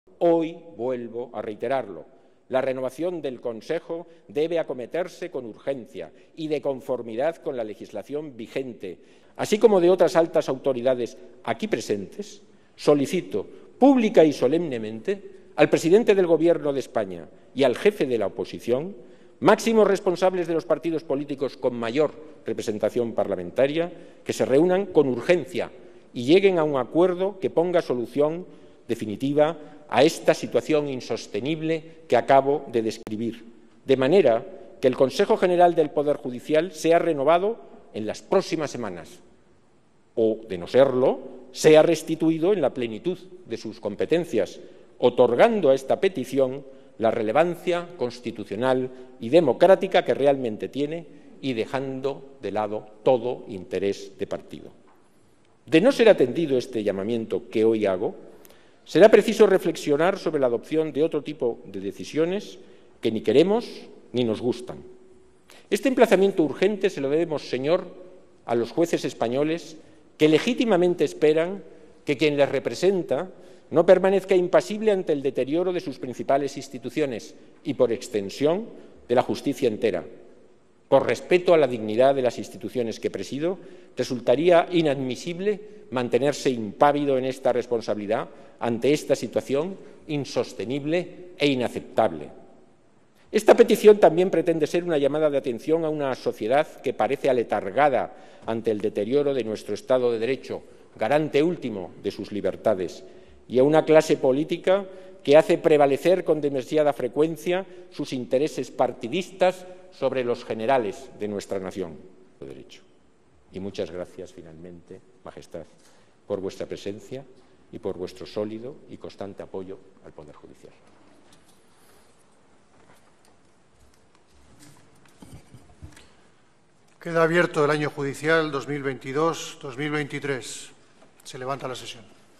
Hoy vuelvo a reiterarlo. La renovación del Consejo debe acometerse con urgencia y de conformidad con la legislación vigente, así como de otras altas autoridades aquí presentes. Solicito pública y solemnemente al presidente del Gobierno de España y al jefe de la oposición, máximos responsables de los partidos políticos con mayor representación parlamentaria, que se reúnan con urgencia y lleguen a un acuerdo que ponga solución definitiva a esta situación insostenible que acabo de describir, de manera que el Consejo General del Poder Judicial sea renovado en las próximas semanas o, de no serlo, sea restituido en la plenitud de sus competencias, otorgando a esta petición la relevancia constitucional y democrática que realmente tiene y dejando de lado todo interés de partido. De no ser atendido este llamamiento que hoy hago, será preciso reflexionar sobre la adopción de otro tipo de decisiones que ni queremos ni nos gustan. Este emplazamiento urgente se lo debemos, señor, a los jueces españoles que legítimamente esperan que quien les representa no permanezca impasible ante el deterioro de sus principales instituciones y, por extensión, de la justicia entera. Por respeto a la dignidad de las instituciones que presido, resultaría inadmisible mantenerse impávido en esta responsabilidad ante esta situación insostenible e inaceptable. Esta petición también pretende ser una llamada de atención a una sociedad que parece aletargada ante el deterioro de nuestro Estado de Derecho, garante último de sus libertades, y a una clase política que hace prevalecer con demasiada frecuencia sus intereses partidistas sobre los generales de nuestra nación. Y muchas gracias, finalmente, Majestad, por vuestra presencia y por vuestro sólido y constante apoyo al Poder Judicial. Queda abierto el año judicial 2022-2023. Se levanta la sesión.